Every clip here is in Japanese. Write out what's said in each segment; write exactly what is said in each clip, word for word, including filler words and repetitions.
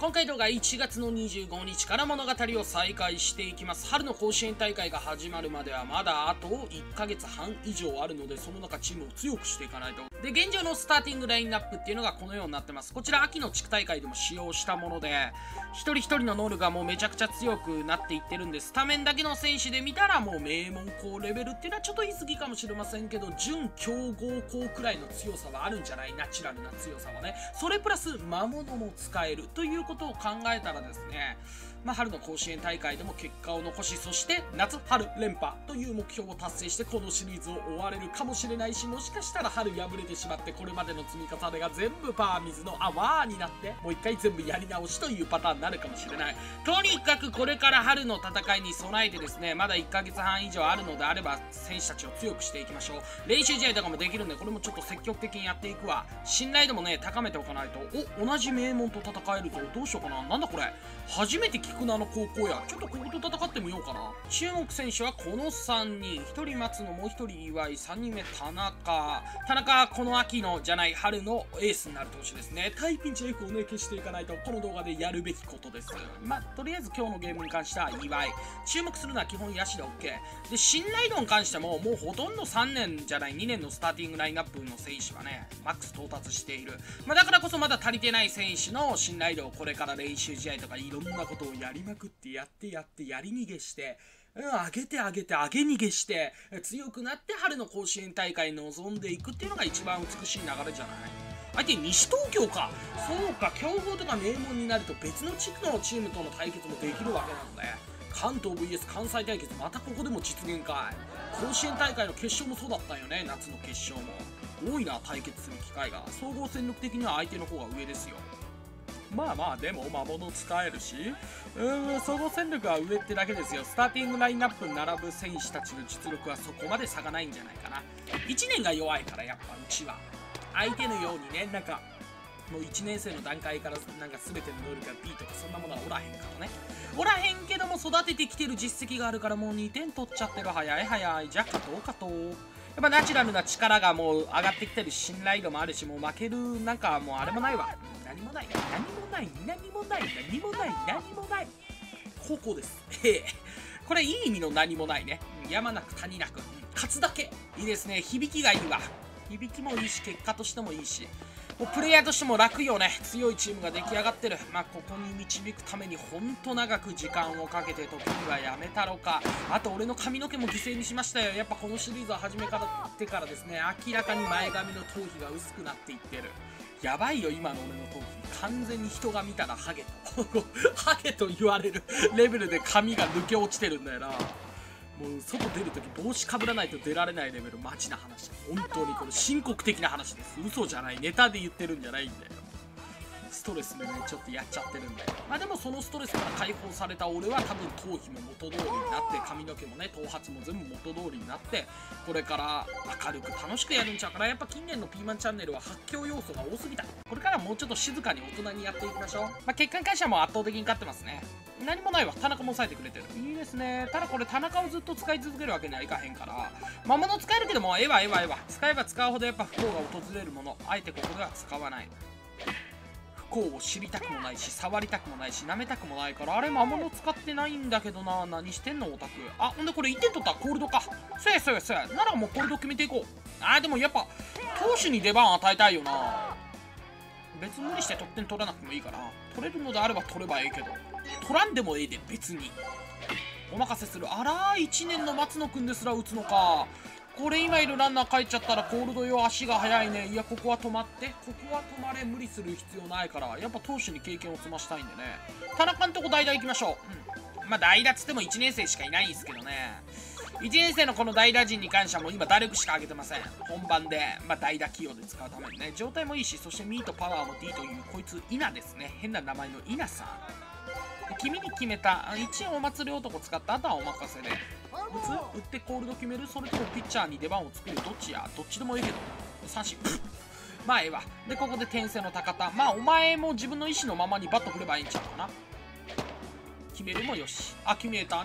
今回動画いちがつのにじゅうごにちから物語を再開していきます。春の甲子園大会が始まるまではまだあといっかげつはん以上あるので、その中チームを強くしていかないと。で、現状のスターティングラインナップっていうのがこのようになってます。こちら秋の地区大会でも使用したもので、一人一人の能力がもうめちゃくちゃ強くなっていってるんで、スタメンだけの選手で見たらもう名門校レベルっていうのはちょっと言い過ぎかもしれませんけど、準強豪校くらいの強さはあるんじゃない？ナチュラルな強さはね。それプラス魔物も使えるということを考えたらですね、まあ、春の甲子園大会でも結果を残し、そして夏春連覇という目標を達成してこのシリーズを終われるかもしれないし、もしかしたら春敗れてしまってこれまでの積み重ねが全部パー水の泡になってもう一回全部やり直しというパターンになるかもしれない。とにかくこれから春の戦いに備えてですね、まだいっかげつはん以上あるのであれば選手たちを強くしていきましょう。練習試合とかもできるんで、これもちょっと積極的にやっていくわ。信頼度もね高めておかないと。お、同じ名門と戦えるぞ。どうしようかな。なんだこれ、初めて聞くなの高校や。ちょっとここと戦ってみようかな。注目選手はこのさんにん。ひとり松野、もうひとり岩井、さんにんめ田中。田中はこの秋のじゃない春のエースになる投手ですね。対ピンチ F をね消していかないとこの動画でやるべきことです。まあとりあえず今日のゲームに関しては岩井。注目するのは基本野手で OK で、信頼度に関してももうほとんどさんねんじゃないにねんのスターティングラインナップの選手はねマックス到達している。まあ、だからこそまだ足りてない選手の信頼度をこれから練習試合とかいろんなことをやりまくってやってやってやり逃げして、うん、上げて上げて上げ逃げして強くなって春の甲子園大会に臨んでいくっていうのが一番美しい流れじゃない。相手西東京か。そうか、強豪とか名門になると別の地区のチームとの対決もできるわけなので、関東 ブイエス 関西対決またここでも実現かい。甲子園大会の決勝もそうだったんよね。夏の決勝も多いな、対決する機会が。総合戦力的には相手の方が上ですよ。まあまあでも魔物使えるし、うーん、総合戦力は上ってだけですよ。スターティングラインナップに並ぶ選手たちの実力はそこまで差がないんじゃないかな。いちねんが弱いからやっぱうちは相手のようにね、なんかもういちねん生の段階からなんか全ての能力が B とかそんなものはおらへんからね。おらへんけども育ててきてる実績があるからもうにてん取っちゃってる。早い早い。じゃあ勝とう勝とう。やっぱナチュラルな力がもう上がってきてるし、信頼度もあるし、もう負けるなんかもうあれもないわ。何もない何もない何もない何もない何もない高校です。へえ、これいい意味の何もないね。山なく谷なく勝つだけいいですね。響きがいいわ。響きもいいし結果としてもいいし、もうプレイヤーとしても楽よね。強いチームが出来上がってる。まあここに導くためにほんと長く時間をかけて時にはやめたろか。あと俺の髪の毛も犠牲にしましたよ。やっぱこのシリーズを始めからってからですね、明らかに前髪の頭皮が薄くなっていってる。やばいよ今の俺の頭皮。完全に人が見たらハゲとハゲと言われるレベルで髪が抜け落ちてるんだよな。もう外出るとき帽子かぶらないと出られないレベル。マジな話。本当にこれ深刻的な話です。嘘じゃない。ネタで言ってるんじゃないんだよ。ストレスでねちょっとやっちゃってるんだよ。まあでもそのストレスから解放された俺は多分頭皮も元通りになって、髪の毛もね頭髪も全部元通りになって、これから明るく楽しくやるんちゃうから。やっぱ近年のピーマンチャンネルは発狂要素が多すぎた。これからもうちょっと静かに大人にやっていきましょう。まあ結果に関してはもう圧倒的に勝ってますね。何もないわ。田中も抑えてくれてる。いいですね。ただこれ田中をずっと使い続けるわけにはいかへんから、魔物使えるけども、ええわええわええわ。使えば使うほどやっぱ不幸が訪れるもの。あえてここでは使わない。不幸を知りたくもないし、触りたくもないし、舐めたくもないから。あれ魔物使ってないんだけどな。何してんのオタク。あ、ほんでこれいってん取ったらコールドか。そうやそうやそうや。ならもうコールド決めていこう。あーでもやっぱ投手に出番与えたいよな。別に無理して得点取らなくてもいいから、取れるのであれば取ればええけど、取らんでもええで別にお任せする。あらー、いちねんの松野くんですら打つのか。これ今いるランナー帰っちゃったらコールドよ。足が速いね。いやここは止まって、ここは止まれ。無理する必要ないから。やっぱ投手に経験を積ましたいんでね。田中んとこ代打行きましょう。うん、まあ代打っつってもいちねん生しかいないんですけどね。いちねん生のこの代打陣に関してはもう今打力しか上げてません。本番で、まあ、代打起用で使うためにね。状態もいいし、そしてミートパワーも D というこいつ稲ですね。変な名前の稲さん。君に決めた。一応お祭り男使った。あとはお任せで打つ、打ってコールド決める、それともピッチャーに出番を作る。どっちや。どっちでもいいけど三振まあええわ。でここで転生の高田。まあお前も自分の意思のままにバット振ればいいんちゃうかな。決めるもよし。アキュミュレーターね。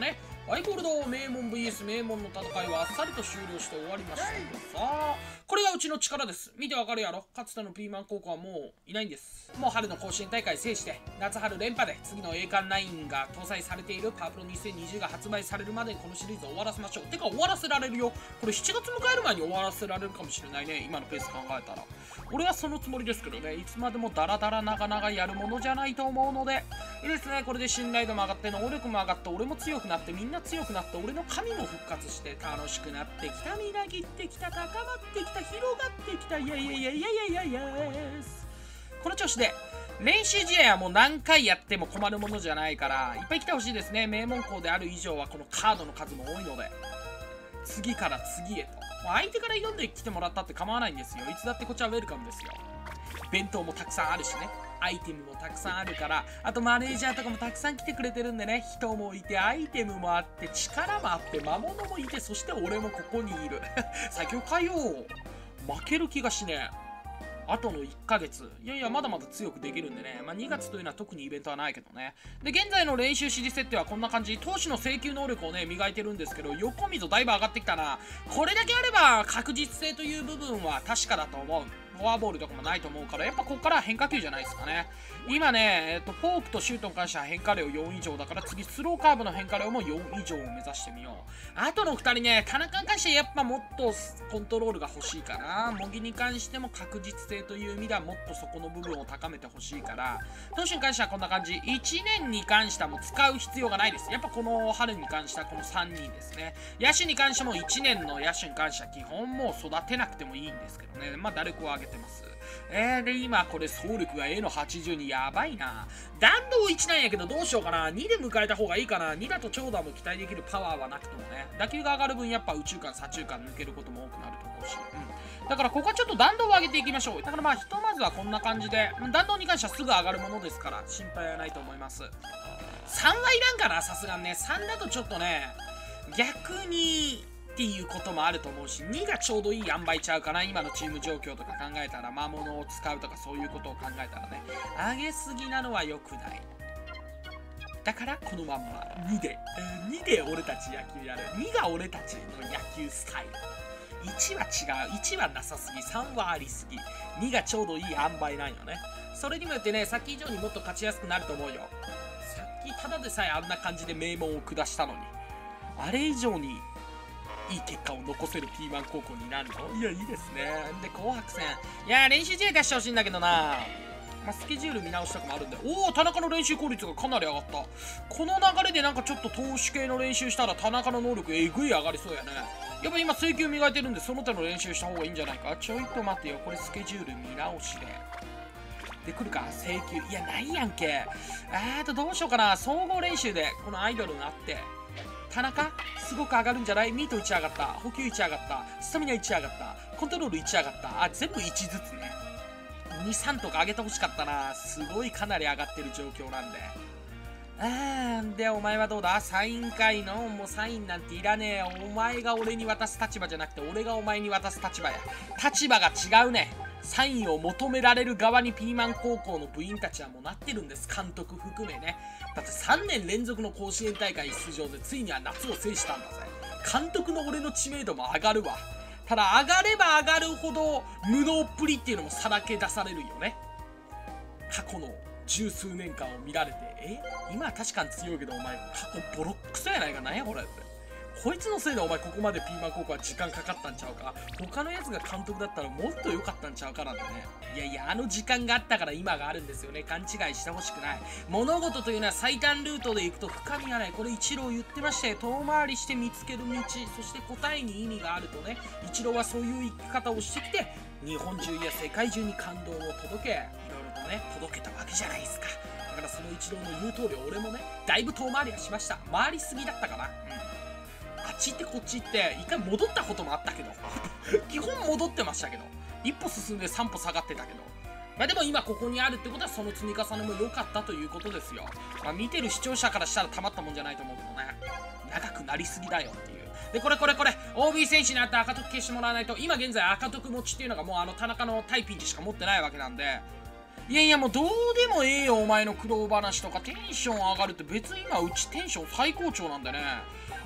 ワイゴールド名門 ブイエス 名門の戦いはあっさりと終了して終わりました。さあ、これがうちの力です。見てわかるやろ。かつてのピーマン高校はもういないんです。もう春の甲子園大会制して夏春連覇で次の栄冠ナインが搭載されているパワープロにせんにじゅうが発売されるまでにこのシリーズを終わらせましょう。てか終わらせられるよ。これしちがつ迎える前に終わらせられるかもしれないね。今のペース考えたら俺はそのつもりですけどね。いつまでもダラダラ長々やるものじゃないと思うのでいいですね。これで信頼度も上がって能力も上がって俺も強くなってみんな強くなって俺の神も復活して楽しくなってきた、みなぎってきた、高まってきた、広がってきた、いやいやいやいやいやいやいやこの調子で練習試合はもう何回やっても困るものじゃないからいっぱい来てほしいですね。名門校である以上はこのカードの数も多いので次から次へともう相手から読んできてもらったって構わないんですよ。いつだってこっちはウェルカムですよ。弁当もたくさんあるしね、アイテムもたくさんあるから、あとマネージャーとかもたくさん来てくれてるんでね、人もいてアイテムもあって力もあって魔物もいて、そして俺もここにいる先を変えよう。負ける気がしねえ。あとのいっかげつ、いやいやまだまだ強くできるんでね、まあ、にがつというのは特にイベントはないけどね。で現在の練習指示設定はこんな感じ。投手の制球能力をね磨いてるんですけど、横溝だいぶ上がってきたな。これだけあれば確実性という部分は確かだと思う。フォアボールとかもないと思うから、やっぱここからは変化球じゃないですかね。今ね、えっと、フォークとシュートに関しては変化量よん以上だから、次スローカーブの変化量もよん以上を目指してみよう。あとのふたりね、田中に関してはやっぱもっとコントロールが欲しいかな。茂木に関しても確実性という意味ではもっとそこの部分を高めてほしいから、投手に関してはこんな感じ。いちねんに関してはもう使う必要がないです。やっぱこの春に関してはこのさんにんですね。野手に関してもいちねんの野手に関しては基本もう育てなくてもいいんですけどね。まあ打力を上げてます。えー、で今これ走力が エー のはちじゅうに、やばいな。弾道いちなんやけどどうしようかな。にで迎えた方がいいかな。にだと長打も期待できるパワーはなくてもね、打球が上がる分やっぱ宇宙間左中間抜けることも多くなると思うし、うん、だからここはちょっと弾道を上げていきましょう。だからまあひとまずはこんな感じで、弾道に関してはすぐ上がるものですから心配はないと思います。さんはいらんかな、さすがにね。さんだとちょっとね逆にっていうこともあると思うし、にがちょうどいい塩梅ちゃうかな。今のチーム状況とか考えたら、魔物を使うとかそういうことを考えたらね、上げすぎなのは良くない。だからこのまんまにで、にで俺たち野球やる。にが俺たちの野球スタイル。いちは違う。いちはなさすぎ、さんはありすぎ、にがちょうどいい塩梅なんよね。それにもよってね、さっき以上にもっと勝ちやすくなると思うよ。さっきただでさえあんな感じで名門を下したのに、あれ以上にいい結果を残せるピーマン高校になるの。いやいいですね。で紅白戦、いや練習試合出してほしいんだけどな。まあ、スケジュール見直しとかもあるんで。おお、田中の練習効率がかなり上がった。この流れでなんかちょっと投手系の練習したら田中の能力えぐい上がりそうやね。やっぱ今制球磨いてるんでその手の練習した方がいいんじゃないか。ちょいと待ってよ、これスケジュール見直しでで来るか。制球いやないやんけ。えーとどうしようかな。総合練習でこのアイドルになって田中すごく上がるんじゃない。ミートいち上がった、補給いち上がった、スタミナいち上がった、コントロールいち上がった。あ、全部いちずつね。に、さんとか上げてほしかったな。すごいかなり上がってる状況なんで。あーでお前はどうだ。サイン会のもうサインなんていらねえよ。お前が俺に渡す立場じゃなくて俺がお前に渡す立場や。立場が違うね。サインを求められる側にピーマン高校の部員たちはもうなってるんです。監督含めね。だってさんねん連続の甲子園大会出場でついには夏を制したんだぜ。監督の俺の知名度も上がるわ。ただ上がれば上がるほど無能っぷりっていうのもさらけ出されるよね。過去の十数年間を見られて、え今は確かに強いけどお前過去ボロックソやないか。なんやこれって。こいつのせいでお前ここまでピーマン高校は時間かかったんちゃうか。他のやつが監督だったらもっと良かったんちゃうかなんてね。いやいやあの時間があったから今があるんですよね。勘違いしてほしくない。物事というのは最短ルートで行くと深みがない。これイチロー言ってましたよ。遠回りして見つける道、そして答えに意味があるとね。イチローはそういう生き方をしてきて日本中や世界中に感動を届け、いろいろとね届けたわけじゃないですか。だからそのイチローの言う通り俺もねだいぶ遠回りはしました。回りすぎだったかな。うん、あっち行ってこっち行って一回戻ったこともあったけど基本戻ってましたけど、一歩進んで三歩下がってたけど、まあでも今ここにあるってことはその積み重ねも良かったということですよ。まあ見てる視聴者からしたらたまったもんじゃないと思うけどね。長くなりすぎだよっていう。でこれこれこれ オービー 選手になって赤徳消してもらわないと。今現在赤徳持ちっていうのがもうあの田中のタイピンチしか持ってないわけなんで、いやいやもうどうでもええよお前の苦労話とか。テンション上がるって別に今うちテンション最高潮なんでね。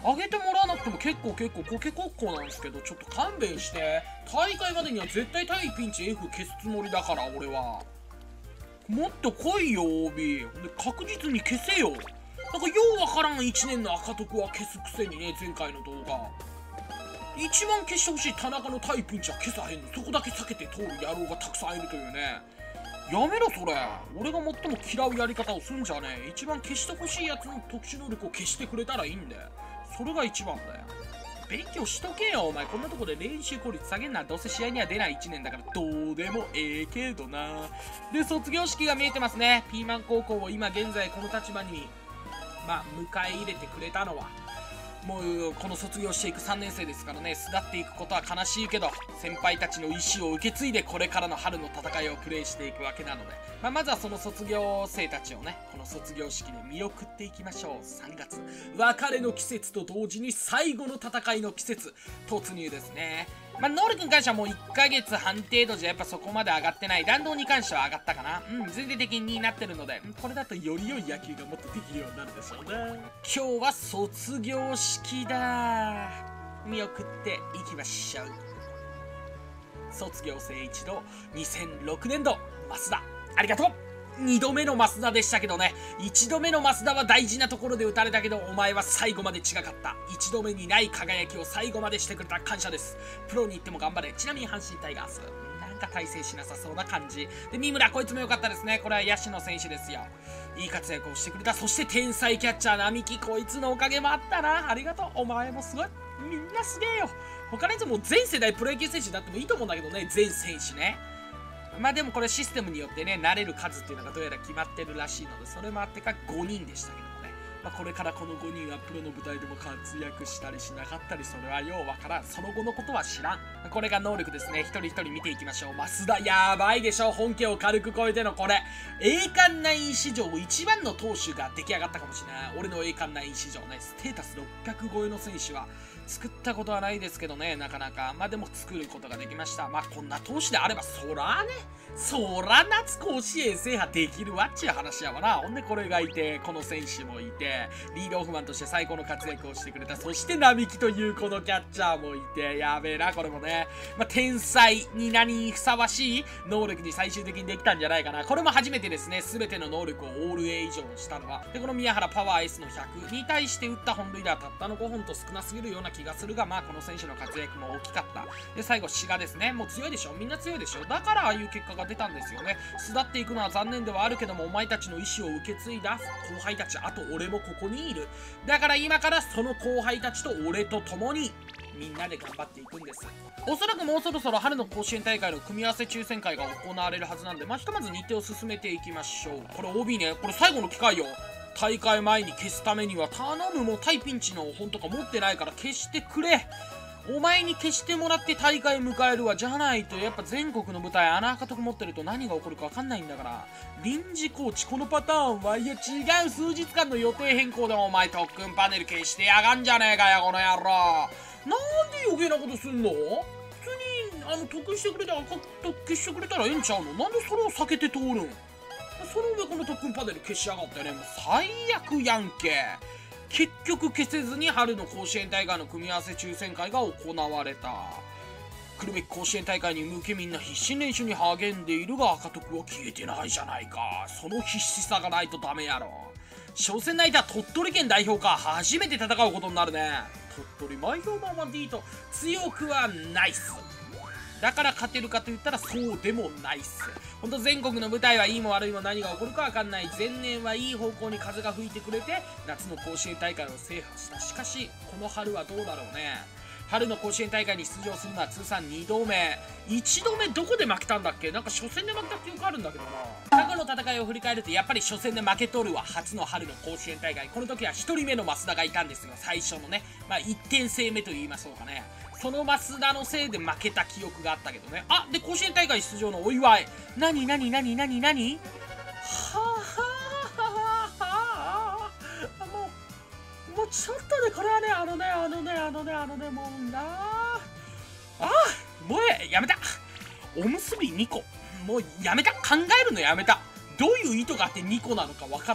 上げてもらわなくても結構結構コケコッコなんですけど、ちょっと勘弁して。大会までには絶対対ピンチ F 消すつもりだから、俺は。もっと来いよ オービー。で確実に消せよ。なんかようわからんいちねんの赤徳は消すくせにね、前回の動画一番消してほしい田中の対ピンチは消さへんの。そこだけ避けて通る野郎がたくさんいるというね。やめろそれ。俺が最も嫌うやり方をすんじゃねえ。一番消してほしいやつの特殊能力を消してくれたらいいんだよ。それが一番だよ。勉強しとけよお前。こんなとこで練習効率下げんな。どうせ試合には出ないいちねんだからどうでもええけどな。で卒業式が見えてますね。ピーマン高校を今現在この立場にまあ迎え入れてくれたのはもうこの卒業していくさんねん生ですからね。巣立っていくことは悲しいけど先輩たちの意思を受け継いでこれからの春の戦いをプレイしていくわけなので、まあ、まずはその卒業生たちをねこの卒業式で見送っていきましょう。さんがつ別れの季節と同時に最後の戦いの季節突入ですね。まあ、能力に関してはもういっかげつはん程度じゃやっぱそこまで上がってない。弾道に関しては上がったかな。うん、全体的になってるので、これだとより良い野球がもっとできるようになるでしょうね。今日は卒業式だ。見送っていきましょう。卒業生一同にせんろくねん度増田ありがとう。にどめの増田でしたけどね。いちどめの増田は大事なところで打たれたけどお前は最後まで違かった。いちどめにない輝きを最後までしてくれた。感謝です。プロに行っても頑張れ。ちなみに阪神タイガースなんか大成しなさそうな感じで、三村こいつも良かったですね。これは野手の選手ですよ。いい活躍をしてくれた。そして天才キャッチャー並木こいつのおかげもあったな。ありがとう。お前もすごい。みんなすげえよ。他のやつも全世代プロ野球選手になってもいいと思うんだけどね。全選手ね。まあでもこれシステムによってね慣れる数っていうのがどうやら決まってるらしいので、それもあってかごにんでしたけどもね。まあ、これからこのごにんはプロの舞台でも活躍したりしなかったり、それはようわからん。その後のことは知らん。これが能力ですね。一人一人見ていきましょう。増田やばいでしょ。本家を軽く超えてのこれ栄冠ナイン史上一番の投手が出来上がったかもしれない。俺の栄冠ナイン史上ねステータスろっぴゃく超えの選手は作ったことはないですけどね、なかなか。まあでも作ることができました。まあこんな投手であればそらねそら夏甲子園制覇できるわっちゅう話やわな。ほんでこれがいてこの選手もいてリードオフマンとして最高の活躍をしてくれた。そして並木というこのキャッチャーもいてやべえなこれもね。まあ天才に何にふさわしい能力に最終的にできたんじゃないかな。これも初めてですね。全ての能力をオール A 以上にしたのは。でこの宮原パワー S のひゃくに対して打った本塁打はたったのごほんと少なすぎるような気がするが、まあこの選手の活躍も大きかった。で最後志賀ですね。もう強いでしょ。みんな強いでしょ。だからああいう結果が出たんですよね。巣立っていくのは残念ではあるけどもお前たちの意思を受け継いだ後輩たち、あと俺もここにいる。だから今からその後輩たちと俺と共にみんなで頑張っていくんです。おそらくもうそろそろ春の甲子園大会の組み合わせ抽選会が行われるはずなんで、まあ、ひとまず日程を進めていきましょう。これ オービー ね、これ最後の機会よ。大会前に消すためには頼む。もう対ピンチの本とか持ってないから消してくれ。お前に消してもらって大会迎えるわ。じゃないとやっぱ全国の舞台穴赤とく持ってると何が起こるか分かんないんだから。臨時コーチこのパターンはいや違う。数日間の予定変更でもお前特訓パネル消してやがんじゃねえかよこの野郎。なんで余計なことすんの。普通にあの得してくれたら赤と消してくれたらええんちゃうの。なんでそれを避けて通るん。その上この特訓パネル消しやがってね。もう最悪やんけ。結局消せずに春の甲子園大会の組み合わせ抽選会が行われた。来るべき甲子園大会に向けみんな必死に練習に励んでいるが赤徳は消えてないじゃないか。その必死さがないとダメやろ。初戦の相手は鳥取県代表か。初めて戦うことになるね。鳥取マイ評判は D と強くはないっす。だから勝てるかと言ったらそうでもないっす。ほんと全国の舞台はいいも悪いも何が起こるか分かんない。前年はいい方向に風が吹いてくれて夏の甲子園大会を制覇した。しかしこの春はどうだろうね。春の甲子園大会に出場するのは通算にどめ。いちどめどこで負けたんだっけ。なんか初戦で負けた記憶あるんだけどな。過去の戦いを振り返るとやっぱり初戦で負けとるわ。初の春の甲子園大会、この時はひとりめの増田がいたんですよ。最初のね、まあいってん制目と言いましょうかね。その増田のせいで負けた記憶があったけどね。あで甲子園大会出場のお祝い。なになになになになにはあはあはあ。もうもうちょっとでこれはねあのねあのねあのねあのねもうなああもうやめた。おむすびにこもうやめた。考えるのやめた。どういう意図があってにこなのかわからん。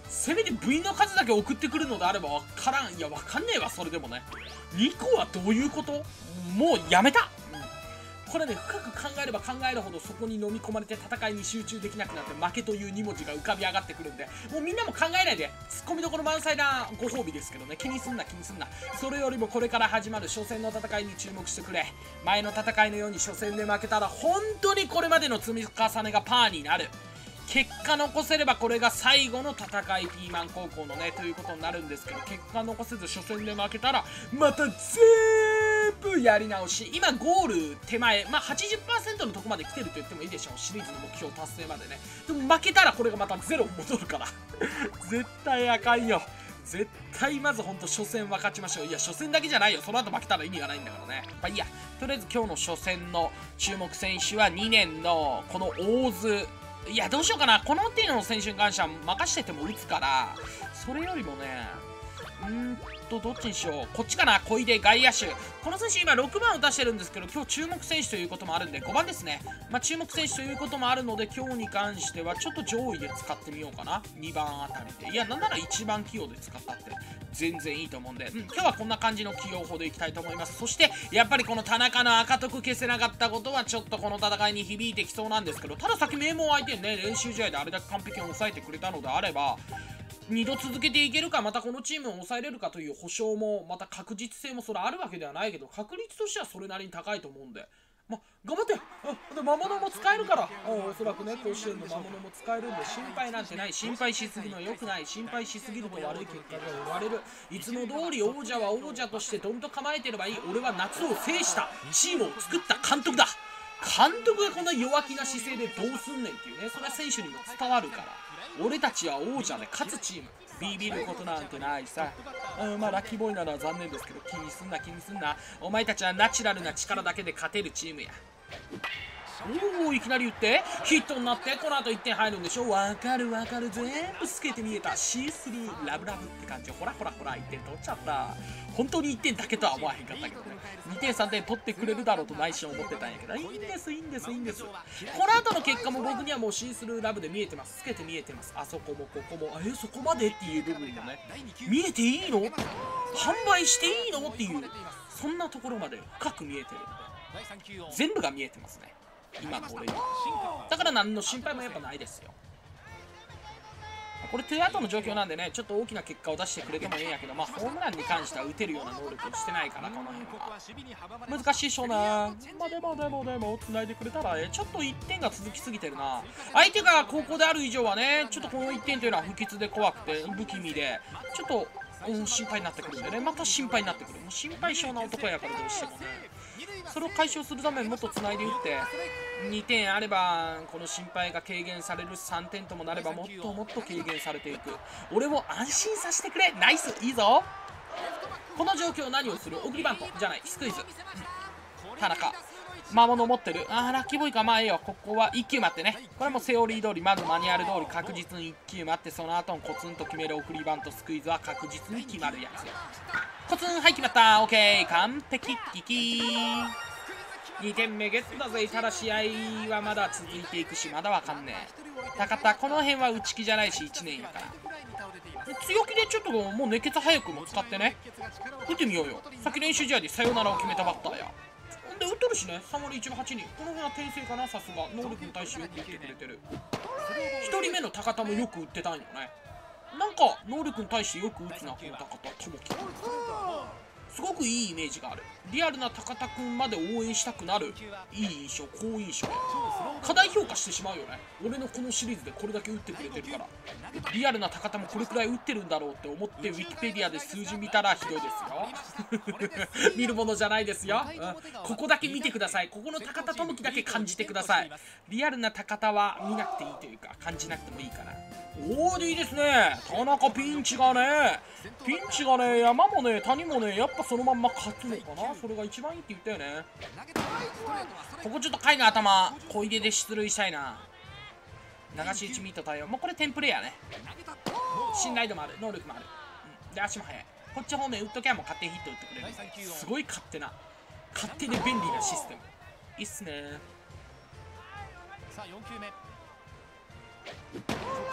せめて部員の数だけ送ってくるのであれば分からん。いや分かんねえわ。それでもね、にこはどういうこと？もうやめた、うん、これね、深く考えれば考えるほどそこに飲み込まれて戦いに集中できなくなって負けというに文字が浮かび上がってくるんで、もうみんなも考えないで、ツッコミどころ満載なご褒美ですけどね、気にすんな気にすんな。それよりもこれから始まる初戦の戦いに注目してくれ。前の戦いのように初戦で負けたら本当にこれまでの積み重ねがパーになる。結果残せればこれが最後の戦い、ピーマン高校のねということになるんですけど、結果残せず初戦で負けたらまた全部やり直し。今ゴール手前、まあ はちじゅっパーセント のとこまで来てると言ってもいいでしょう、シリーズの目標達成までね。でも負けたらこれがまたゼロ戻るから絶対あかんよ。絶対まずほんと初戦分かちましょう。いや初戦だけじゃないよ、その後負けたら意味がないんだからね。まあいいや、とりあえず今日の初戦の注目選手はにねんのこの大津。いやどうしようかな、この手の選手に関しては任してても打つから、それよりもね、うーんとどっちにしよう。こっちかな、小出外野手。この選手今ろくばんを出してるんですけど、今日注目選手ということもあるんでごばんですね。まあ注目選手ということもあるので、今日に関してはちょっと上位で使ってみようかな、にばんあたりで。いやなんならいちばん起用で使ったって全然いいと思うんで、うん、今日はこんな感じの起用法でいきたいと思います。そしてやっぱりこの田中の赤徳消せなかったことはちょっとこの戦いに響いてきそうなんですけど、たださっき名門相手にね練習試合であれだけ完璧に抑えてくれたのであれば、にど続けていけるか、またこのチームを抑えれるかという保証も、また確実性もそれあるわけではないけど、確率としてはそれなりに高いと思うんで、ま、頑張って。あ、で魔物も使えるから、おそらくね甲子園の魔物も使えるんで心配なんてない。心配しすぎの良くない。心配しすぎると悪い結果が生まれる。いつも通り王者は王者としてどんと構えてればいい。俺は夏を制したチームを作った監督だ。監督がこんな弱気な姿勢でどうすんねんっていうね、それは選手にも伝わるから。俺たちは王者で勝つチーム、ビビることなんてないさ。うん、まあラッキーボーイなら残念ですけど、気にすんな気にすんな。お前たちはナチュラルな力だけで勝てるチームや。おお、いきなり打ってヒットになって、この後いってん入るんでしょ。わかるわかる、全部透けて見えた。シースルーラブラブって感じ。ほらほらほら、いってん取っちゃった。本当にいってんだけとは思わへんかったけどね、にてんさんてん取ってくれるだろうと内心思ってたんやけど、いいんですいいんですいいんです。この後の結果も僕にはもうシースルーラブで見えてます。透けて見えてます。あそこもここも、えそこまでっていう部分もね、見えていいの、販売していいのっていう、そんなところまで深く見えてるんで、全部が見えてますね今の俺に。だから何の心配もやっぱないですよ。これツーアウトの状況なんでね、ちょっと大きな結果を出してくれてもいいんやけど、まあホームランに関しては打てるような能力をしてないから、この辺は難しいしょうな。まあでもでもでも繋いでくれたらえちょっといってんが続きすぎてるな。相手が高校である以上はね、ちょっとこのいってんというのは不吉で怖くて不気味で、ちょっと、うん、心配になってくるんでね、また心配になってくる。もう心配性な男やからどうしてもね、それを解消するためにもっと繋いで打ってにてんあればこの心配が軽減される。さんてんともなればもっともっと軽減されていく。俺を安心させてくれ。ナイス、いいぞ。この状況何をする。送りバントじゃない、スクイズ、うん、田中魔物持ってる。あーラッキーボーイか。まあええよ。ここはいっきゅう待ってね。これもセオリー通り、まずマニュアル通り確実にいっきゅう待って、その後のコツンと決める送りバントスクイズは確実に決まるやつ。コツン、はい決まった。オッケー完璧。キキーにてんめゲットだぜ。ただ試合はまだ続いていくし、まだわかんねえ。高田この辺は内気じゃないしいちねんやから、強気でちょっともう熱血早くも使ってね打ってみようよ。先練習試合でサヨナラを決めたバッターや。で打っとるしね、さんわりいちぶはちにん。この辺は転生かな。さすが能力に対してよく言ってくれてる。ひとりめの高田もよく打ってたんよね。なんか能力に対してよく打つなこの高田友樹。すごくいいイメージがある。リアルな高田くんまで応援したくなるいい印象、好印象。過大評価してしまうよね。俺のこのシリーズでこれだけ打ってくれてるから、リアルな高田もこれくらい打ってるんだろうって思ってウィキペディアで数字見たらひどいですよ見るものじゃないですよ、うん、ここだけ見てください。ここの高田智樹だけ感じてください。リアルな高田は見なくていいというか感じなくてもいいかな。おーでいいですね。田中ピンチがねピンチがね山もね谷もねやっぱそのまんま勝つのかな。それが一番いいって言ったよね。ここちょっと貝の頭小出で出塁したいな。流し打ちミート対応、もうこれテンプレやね。信頼度もある、能力もある、うん、で足も速い。こっち方面打っときゃもう勝手にヒット打ってくれる。すごい勝手な勝手で便利なシステムいいっすね。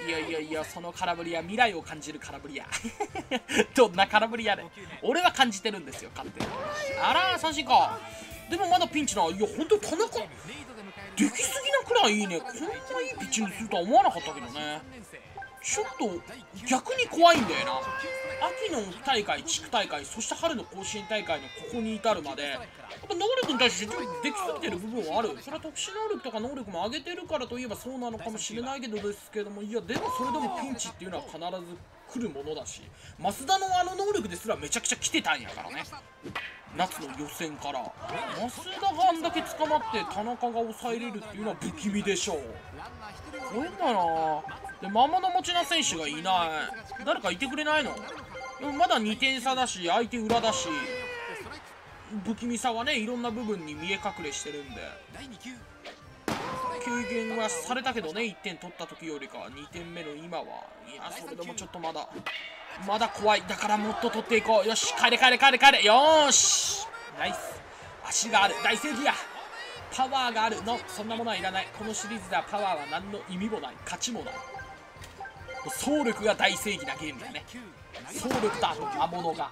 いやいやいや、その空振りは未来を感じる空振りや。どんな空振りやねん。俺は感じてるんですよ、勝手に。あら、三振か。でもまだピンチな。いや、ほんと田中、できすぎなくらいいいね。こんないいピッチングするとは思わなかったけどね。ちょっと逆に怖いんだよな。秋の大会、地区大会、そして春の甲子園大会のここに至るまで、やっぱ能力に対してできすぎてる部分はある。それは特殊能力とか能力も上げてるからといえばそうなのかもしれないけどですけども、いや、でもそれでもピンチっていうのは必ず来るものだし、増田のあの能力ですらめちゃくちゃ来てたんやからね。夏の予選から増田があんだけ捕まって田中が抑えれるっていうのは不気味でしょう。怖いんだな。で、魔物持ちな選手がいない。誰かいてくれないの？でもまだにてん差だし、相手裏だし、不気味さはね、いろんな部分に見え隠れしてるんで、軽減はされたけどね、いってん取った時よりかはにてんめの今は。いや、それでもちょっとまだまだ怖い。だからもっと取っていこう。よし、帰れ帰れ帰れ帰れ。よーし、ナイス。足がある、大正義や。パワーがあるの、そんなものはいらない。このシリーズではパワーは何の意味もない、勝ちもない。総力が大正義なゲームだね。総力とあと魔物が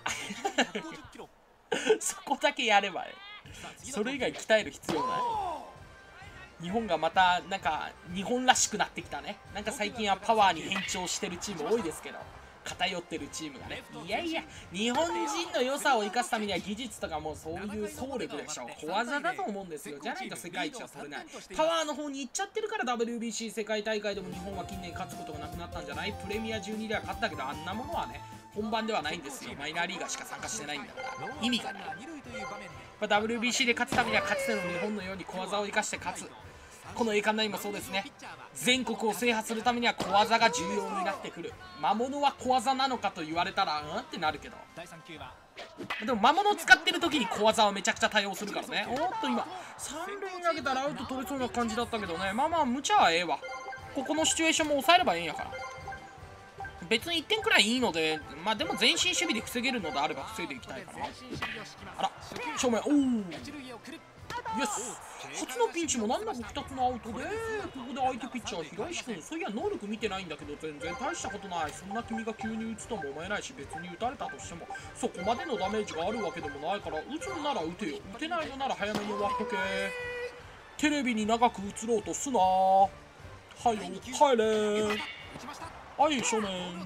そこだけやればね、それ以外鍛える必要ない。日本がまたなんか日本らしくなってきたね。なんか最近はパワーに変調してるチーム多いですけど、偏ってるチームがね。いやいや、日本人の良さを生かすためには技術とかもそういう総力でしょ。小技だと思うんですよ。じゃないと世界一は取れない。パワーの方に行っちゃってるから ダブリュービーシー 世界大会でも日本は近年勝つことがなくなったんじゃない？プレミアじゅうにでは勝ったけど、あんなものはね、本番ではないんですよ。マイナーリーガーしか参加してないんだから意味がない。ダブリュービーシー で勝つためにはかつての日本のように小技を生かして勝つ。この栄冠ナインもそうですね。全国を制覇するためには小技が重要になってくる。魔物は小技なのかと言われたらうんってなるけど、でも魔物を使ってる時に小技はめちゃくちゃ対応するからね。おっと今三塁に投げたらアウト取れそうな感じだったけどね。まあまあ無茶はええわ。ここのシチュエーションも抑えればええんやから。別にいってんくらいいいので、まあでも前進守備で防げるのであれば防いでいきたいかな。あら、正面、おお、よし、初のピンチも難なくふたつのアウトで、ここで相手ピッチャー平石君、そういや能力見てないんだけど全然大したことない。そんな君が急に打つとも思えないし、別に打たれたとしてもそこまでのダメージがあるわけでもないから、打つんなら打てよ、打てないのなら早めに終わっとけ。テレビに長く映ろうとすな。はいよ、帰れ。はい、少年。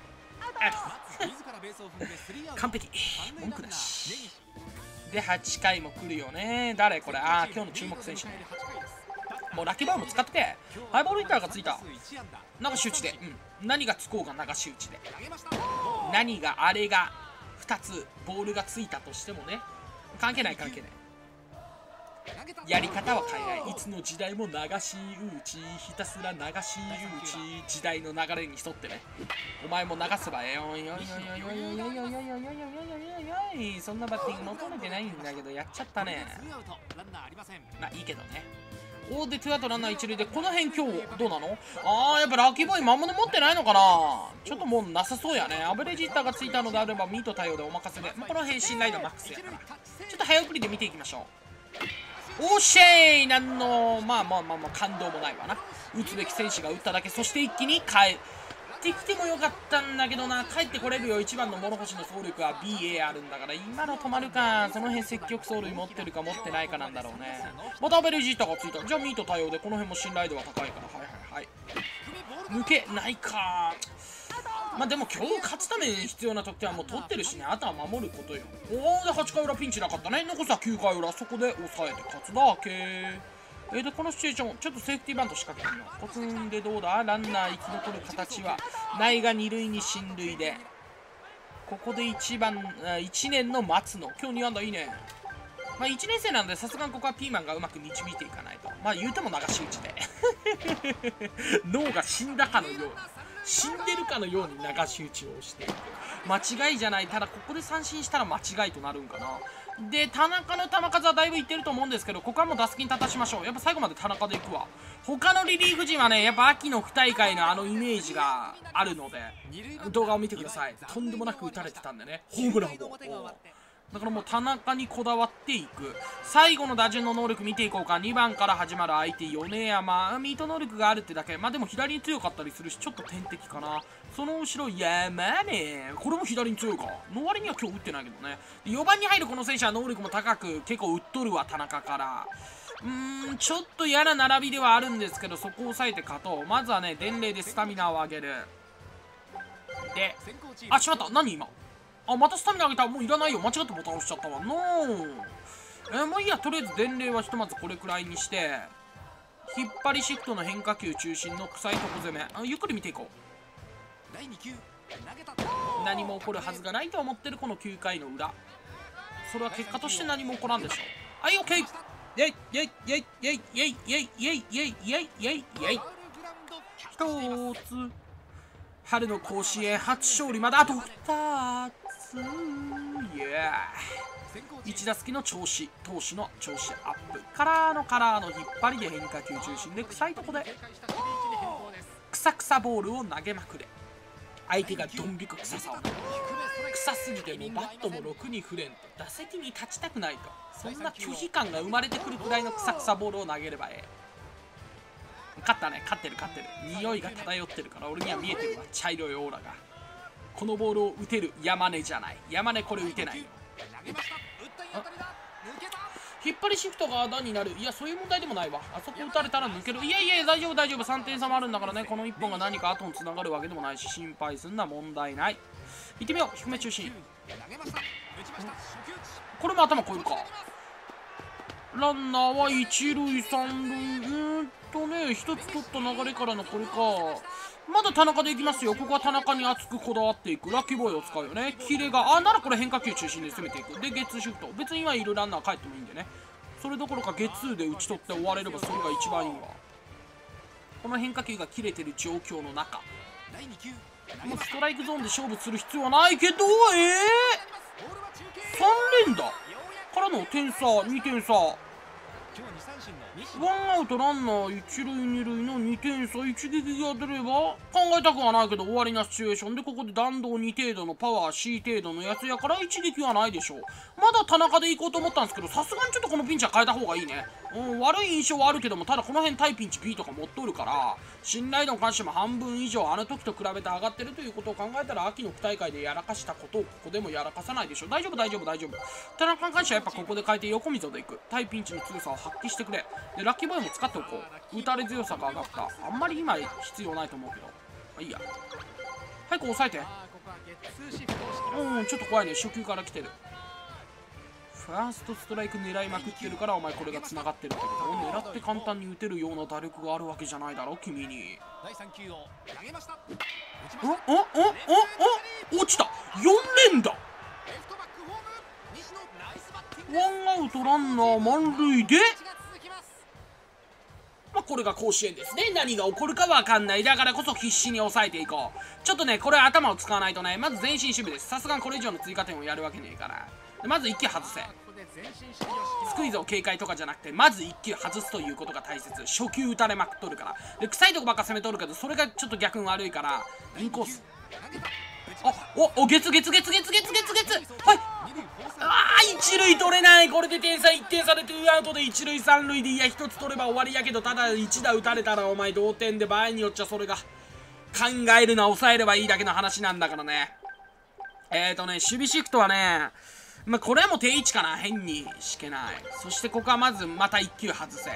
完璧、文句なしではちかいも来るよね。誰これ？ああ、今日の注目選手ね。もうラッキーバーも使って、ハイボールインターがついた。流し打ちで、うん、何がつこうが流し打ちで、何があれがふたつボールがついたとしてもね、関係ない関係ない。やり方は変えない。いつの時代も流し打ち、ひたすら流し打ち、時代の流れに沿ってね。お前も流せばええよ。よいよいよいよいよいよいよいよいよいよいよいよいよ。そんなバッティング求めてないんだけどやっちゃったね。まあいいけどね。おーでツーアウトランナー一塁で、この辺今日どうなの？あーやっぱラッキーボーイ魔物持ってないのかな。ちょっともうなさそうやね。アベレージヒッターがついたのであればミート対応でお任せで、まあ、この辺信頼度マックスやから、ちょっと早送りで見ていきましょう。おっしゃい、なんのまあまあまあまあ感動もないわな。打つべき選手が打っただけ。そして一気に帰ってきてもよかったんだけどな。帰ってこれるよ。いちばんの諸星の走力は ビーエー あるんだから、今の止まるか。その辺積極走塁持ってるか持ってないかなんだろうね。またアベレージヒッターがついた。じゃあミート対応で、この辺も信頼度は高いから。はいはいはい。抜けないか。まあでも今日勝つために必要な得点はもう取ってるしね。あとは守ることよ。おーではちかい裏ピンチなかったね。残すはきゅうかい裏、そこで抑えて勝つだけ。えー、でこのシチュエーションちょっとセーフティーバント仕掛けてみよう。コツンでどうだ。ランナー生き残る形はないがに塁に進塁で、ここでいちばんいちねんの松野、今日に安打いいね。まあいちねん生なんでさすがにここはピーマンがうまく導いていかないと。まあ言うても流し打ちで脳が死んだかのように、死んでるかのように流し打ちをしていく。間違いじゃない。ただここで三振したら間違いとなるんかな。で田中の球数はだいぶいってると思うんですけど、ここはもう打席に立たしましょう。やっぱ最後まで田中でいくわ。他のリリーフ陣はね、やっぱ秋の府大会のあのイメージがあるので動画を見てください。とんでもなく打たれてたんでね、ホームランも。 だからもう田中にこだわっていく。最後の打順の能力見ていこうか。にばんから始まる相手、米山。ミート能力があるってだけ。まあでも左に強かったりするし、ちょっと天敵かな。その後ろ、山ね。これも左に強いか。の割には今日打ってないけどね。よばんに入るこの選手は能力も高く、結構打っとるわ、田中から。うーん、ちょっと嫌な並びではあるんですけど、そこを抑えて勝とう。まずはね、伝令でスタミナを上げる。で、あ、しまった。何今。あ、またスタミナ上げた。もういらないよ。間違ったボタン押しちゃったわ。ノー。えー、もういいや。とりあえず伝令はひとまずこれくらいにして、引っ張りシフトの変化球中心の臭いとこ攻め。あ、ゆっくり見ていこう。何も起こるはずがないと思ってるこのきゅうかいの裏。それは結果として何も起こらんでしょう。はい、オッケー。イェイイェイイェイイェイイェイイェイイェイイェイイェイイェイイェイイェイ。一つ。春の甲子園初勝利まであとふたつ。イエー。いち打席の調子、投手の調子アップ。カラーのカラーの引っ張りで変化球中心で臭いとこでクサクサボールを投げまくれ。相手がドン引く臭さを。臭すぎてもバットもろくに振れんと打席に立ちたくないと、そんな拒否感が生まれてくるくらいの臭くさボールを投げればええ。勝ったね、勝ってる勝ってる。匂いが漂ってるから俺には見えてるわ、茶色いオーラが。このボールを打てる山根じゃない。山根これ打てないよ。引っ張りシフトがダになる。いや、そういう問題でもないわ。あそこ打たれたら抜ける。いやいや大丈夫大丈夫。さんてん差もあるんだからね。このいっぽんが何か後につながるわけでもないし、心配すんな、問題ない。行ってみよう。低め中心。これも頭越えるか。ランナーは一塁三塁。うーんとね、一つ取った流れからのこれか。まだ田中でいきますよ。ここは田中に熱くこだわっていく。ラッキーボーイを使うよね。キレが、あ、ならこれ変化球中心で攻めていく。で、ゲッツーシフト。別に今いるランナー帰ってもいいんでね。それどころかゲッツーで打ち取って終われればそれが一番いいわ。この変化球が切れてる状況の中。もうストライクゾーンで勝負する必要はないけど、ええー、さん連打からの点差、にてん差。ワンアウトランナー一塁二塁のにてん差、一撃が出れば考えたくはないけど終わりなシチュエーションで、ここで弾道に程度のパワー C 程度のやつやから一撃はないでしょう。まだ田中で行こうと思ったんですけど、さすがにちょっとこのピンチは変えた方がいいね。うん、悪い印象はあるけども、ただこの辺対ピンチ B とか持っとるから信頼度に関しても半分以上あの時と比べて上がってるということを考えたら、秋の区大会でやらかしたことをここでもやらかさないでしょう。大丈夫大丈夫大丈夫。田中に関してはやっぱここで変えて横溝でいく。対ピンチの強さを発揮してくれ。でラッキーボーイも使っておこう。打たれ強さが上がった。あんまり今必要ないと思うけど、まあいいや。早く抑えて。うん、ちょっと怖いね。初球から来てる。ファーストストライク狙いまくってるから、お前これが繋がってるってことを狙って簡単に打てるような打力があるわけじゃないだろ君に。おおおおお落ちた。よん連打。ワンアウトランナー満塁で、まあこれが甲子園ですね。何が起こるか分かんない。だからこそ必死に抑えていこう。ちょっとねこれ頭を使わないとね。まず前進守備です。さすがにこれ以上の追加点をやるわけねえから。まずいっ球外せ。スクイズを警戒とかじゃなくて、まずいっ球外すということが大切。初球打たれまくっとるから。で臭いとこばっか攻めとるけど、それがちょっと逆に悪いからインコース。あおお、ゲツゲツゲツゲツゲツゲツゲツ。はい。あー一塁取れない。これで点差いってん差でツーアウトで一塁三塁で、いやひとつ取れば終わりやけど、ただいち打打たれたらお前同点で、場合によっちゃそれが考えるのは抑えればいいだけの話なんだからね。えーとね守備シフトはね、まあ、これはもう定位置かな。変にしけない。そしてここはまずまたいっ球外せ。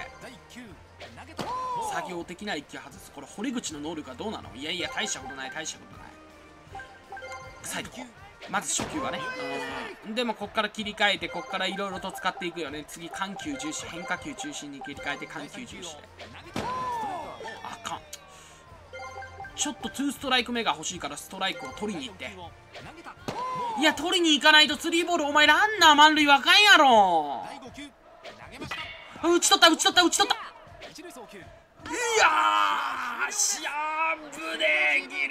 作業的ないっ球外す。これ堀口の能力はどうなの。いやいや大したことない大したことない。臭いとこまず初球はね。うんでもこっから切り替えて、こっからいろいろと使っていくよね。次緩急重視、変化球中心に切り替えて緩急重視で。あかん。ちょっとツーストライク目が欲しいからストライクを取りに行って。いや取りに行かないとスリーボール。お前ランナー満塁わかんやろ。打ち取った打ち取った打ち取った。いやーしゃぶねーギリギリの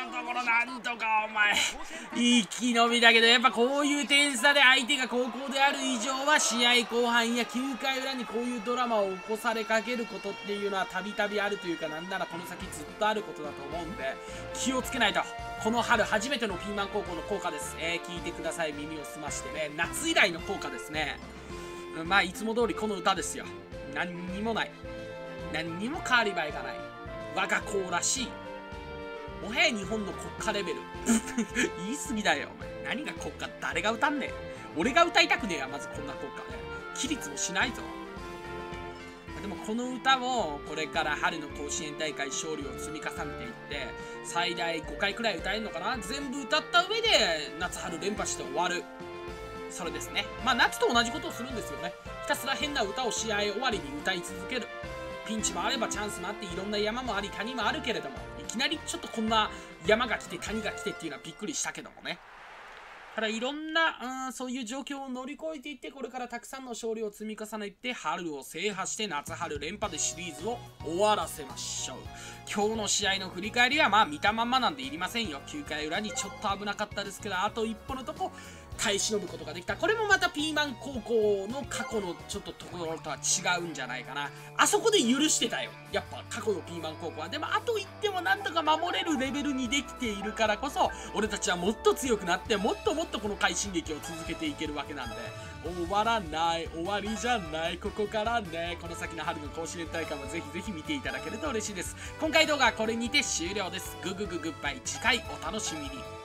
のところなんとかお前生き延びだけど、やっぱこういう点差で相手が高校である以上は試合後半やきゅうかい裏にこういうドラマを起こされかけることっていうのはたびたびあるというか、なんならこの先ずっとあることだと思うんで気をつけないと。この春初めてのピーマン高校の効果です、えー、聞いてください、耳を澄ましてね。夏以来の効果ですね。まあいつも通りこの歌ですよ。何にもない、何にも変わり映えがない我が校らしい、もはや日本の国歌レベル言い過ぎだよお前。何が国歌、誰が歌んねえ。俺が歌いたくねえや、まずこんな国歌ね。起立もしないぞ。でもこの歌をこれから春の甲子園大会勝利を積み重ねていって最大ごかいくらい歌えるのかな、全部歌った上で夏春連覇して終わる、それですね。まあ夏と同じことをするんですよね。ひたすら変な歌を試合終わりに歌い続ける。ピンチもあればチャンスもあって、いろんな山もあり谷もあるけれども、いきなりちょっとこんな山が来て谷が来てっていうのはびっくりしたけどもね。ただいろんな、うん、そういう状況を乗り越えていって、これからたくさんの勝利を積み重ねて春を制覇して夏春連覇でシリーズを終わらせましょう。今日の試合の振り返りはまあ見たまんまなんでいりませんよ。きゅうかい裏にちょっと危なかったですけど、あと一歩のとこ耐え忍ぶことができた。これもまたピーマン高校の過去のちょっとところとは違うんじゃないかな。あそこで許してたよ、やっぱ過去のピーマン高校は。でもあといってもなんとか守れるレベルにできているからこそ、俺たちはもっと強くなってもっともっとこの快進撃を続けていけるわけなんで、終わらない、終わりじゃない、ここからね。この先の春の甲子園大会もぜひぜひ見ていただけると嬉しいです。今回動画はこれにて終了です。ググググッバイ、次回お楽しみに。